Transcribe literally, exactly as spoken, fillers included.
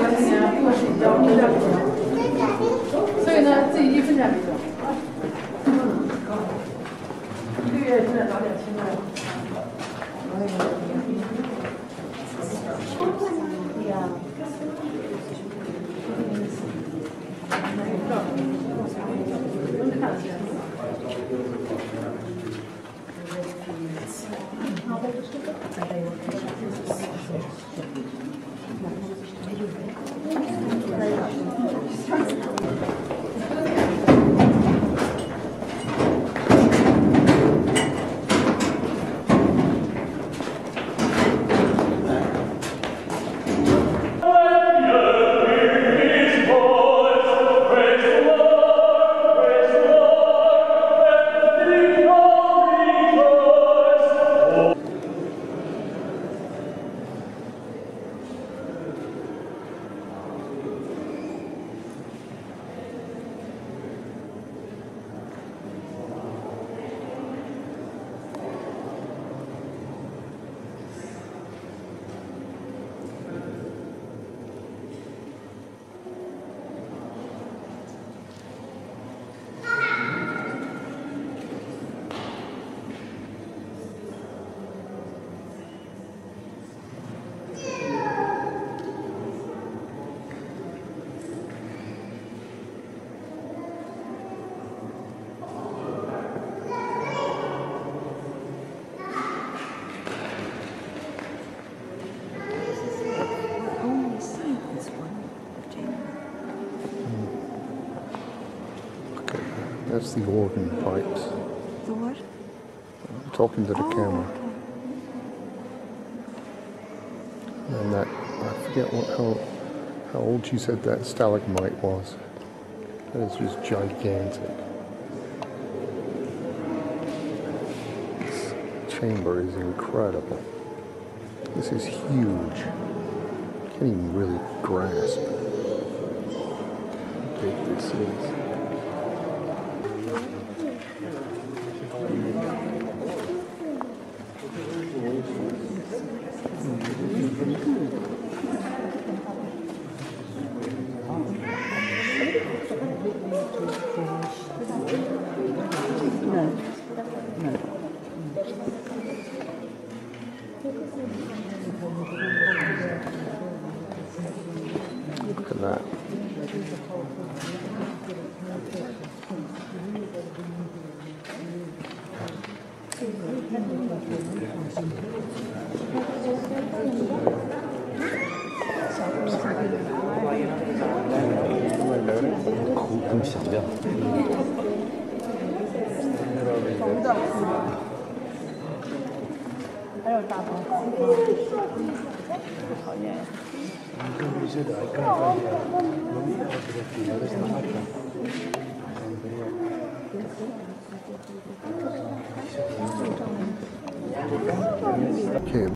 今年不是比较分量比较，所以呢自己一分量比较。一个月现在找点钱来。 That's the organ pipes. The what? I'm talking to the oh, camera. Okay. And that, I forget what how, how old you said that stalagmite was. That is just gigantic. This chamber is incredible. This is huge. Can't even really grasp how big this is. No. No. Look at that. Okay.